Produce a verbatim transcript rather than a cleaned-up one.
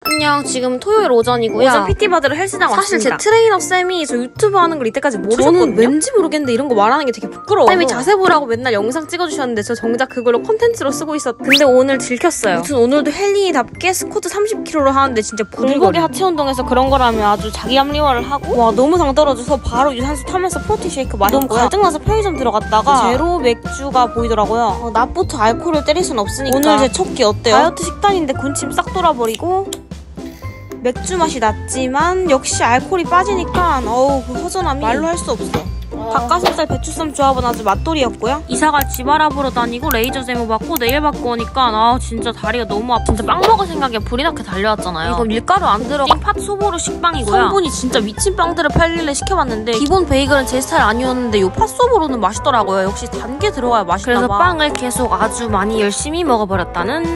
안녕. 지금 토요일 오전이고요. 오전 피티 받으러 헬스장 사실 왔습니다. 제 트레이너 쌤이 저 유튜브 하는 걸 이때까지 모르셨거든요. 저는 왠지 모르겠는데 이런 거 말하는 게 되게 부끄러워서 쌤이 자세 보라고 맨날 영상 찍어주셨는데 저 정작 그걸로 콘텐츠로 쓰고 있었. 근데 오늘 들켰어요. 아무튼 오늘도 헬리답게 스쿼트 삼십 킬로그램를 하는데 진짜 불고기 부들거려. 하체 운동에서 그런 거라면 아주 자기 합리화를 하고 와 너무 당 떨어져서 바로 유산소 타면서 프로틴 쉐이크 마셨고요. 너무 갈등나서 편의점 들어갔다가 제로 맥주가 보이더라고요. 어, 낮부터 알코올을 때릴 순 없으니까 오늘 제 첫 끼 어때요? 다이어트 식단인데 군침 싹 돌아버리고 맥주 맛이 났지만 역시 알코올이 빠지니까 어우 그 허전함이 말로 할 수 없어. 닭가슴살 배추쌈 조합은 아주 맛돌이였고요. 이사갈 집 알아보러 다니고 레이저 제모 받고 네일 받고 오니까 아 진짜 다리가 너무 아파. 진짜 빵 먹을 생각에 불이 나게 달려왔잖아요. 이거 밀가루 안 들어간 팥 소보루 식빵이고요. 성분이 진짜 미친 빵들을 팔길래 시켜봤는데 기본 베이글은 제 스타일 아니었는데 요 팥 소보루는 맛있더라고요. 역시 단 게 들어가야 맛있나 봐. 그래서 빵을 계속 아주 많이 열심히 먹어버렸다는